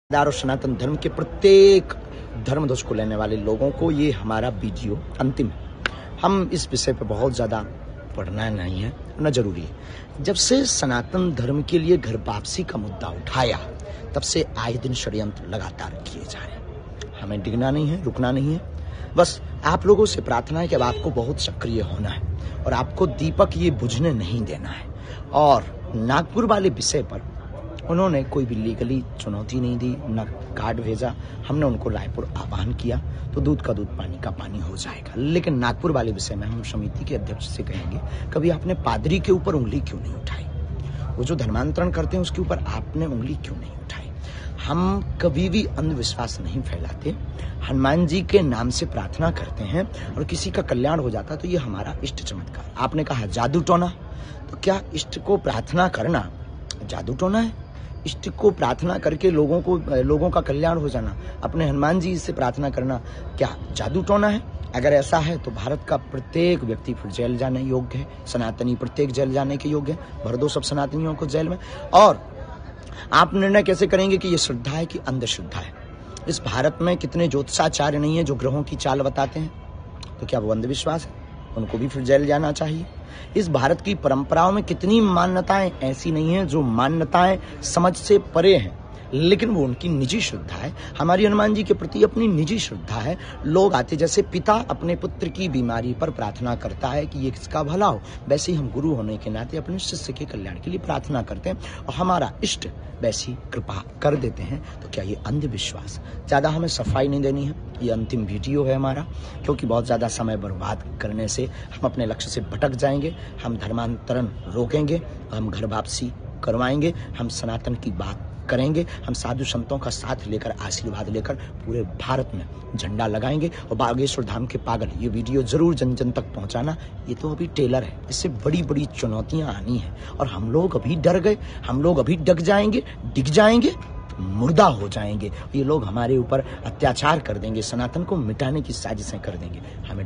और सनातन धर्म के प्रत्येक धर्म ध्वज को लेने वाले लोगों को ये हमारा वीडियो अंतिम है। हम इस विषय पर बहुत ज़्यादा पढ़ना नहीं है, न जरूरी है। जब से सनातन धर्म के लिए घर वापसी का मुद्दा उठाया, तब से आए दिन षड्यंत्र लगातार किए जा रहे हैं। हमें डिगना नहीं है, रुकना नहीं है। बस आप लोगों से प्रार्थना है कि अब आपको बहुत सक्रिय होना है और आपको दीपक ये बुझने नहीं देना है। और नागपुर वाले विषय पर उन्होंने कोई भी लीगली चुनौती नहीं दी, न कार्ड भेजा। हमने उनको रायपुर आह्वान किया तो दूध का दूध पानी का पानी हो जाएगा। लेकिन नागपुर वाले विषय में हम समिति के अध्यक्ष से कहेंगे, कभी आपने पादरी के ऊपर उंगली क्यों नहीं उठाई? वो जो धर्मांतरण करते हैं उसके ऊपर आपने उंगली क्यों नहीं उठाई? हम कभी भी अंधविश्वास नहीं फैलाते। हनुमान जी के नाम से प्रार्थना करते हैं और किसी का कल्याण हो जाता है तो ये हमारा इष्ट चमत्कार। आपने कहा जादू टोना, तो क्या इष्ट को प्रार्थना करना जादू टोना है? इष्ट को प्रार्थना करके लोगों का कल्याण हो जाना, अपने हनुमान जी से प्रार्थना करना क्या जादू टोना है? अगर ऐसा है तो भारत का प्रत्येक व्यक्ति फिर जेल जाने योग्य है। सनातनी प्रत्येक जेल जाने के योग्य है। भर दो सब सनातनियों को जेल में। और आप निर्णय कैसे करेंगे कि ये श्रद्धा है कि अंधश्रद्धा है? इस भारत में कितने ज्योतिषाचार्य नहीं है जो ग्रहों की चाल बताते हैं? तो क्या वो अंधविश्वास है? उनको भी फिर जेल जाना चाहिए। इस भारत की परंपराओं में कितनी मान्यताएं ऐसी नहीं है जो मान्यताएं समझ से परे हैं, लेकिन वो उनकी निजी श्रद्धा है। हमारी हनुमान जी के प्रति अपनी निजी श्रद्धा है। लोग आते, जैसे पिता अपने पुत्र की बीमारी पर प्रार्थना करता है कि ये किसका भला हो, वैसे ही हम गुरु होने के नाते अपने शिष्य के कल्याण के लिए प्रार्थना करते हैं और हमारा इष्ट वैसी कृपा कर देते हैं। तो क्या ये अंधविश्वास? ज्यादा हमें सफाई नहीं देनी है। ये अंतिम वीडियो है हमारा, क्योंकि बहुत ज्यादा समय बर्बाद करने से हम अपने लक्ष्य से भटक जाएंगे। हम धर्मांतरण रोकेंगे, हम घर वापसी करवाएंगे, हम सनातन की बात करेंगे, हम साधु संतों का साथ लेकर, आशीर्वाद लेकर पूरे भारत में झंडा लगाएंगे। और बागेश्वर धाम के पागल, ये वीडियो जरूर जन जन तक पहुंचाना। ये तो अभी टेलर है, इससे बड़ी बड़ी चुनौतियां आनी है और हम लोग अभी डर गए। हम लोग अभी डिग जाएंगे, मुर्दा हो जाएंगे। ये लोग हमारे ऊपर अत्याचार कर देंगे, सनातन को मिटाने की साजिशें कर देंगे। हमें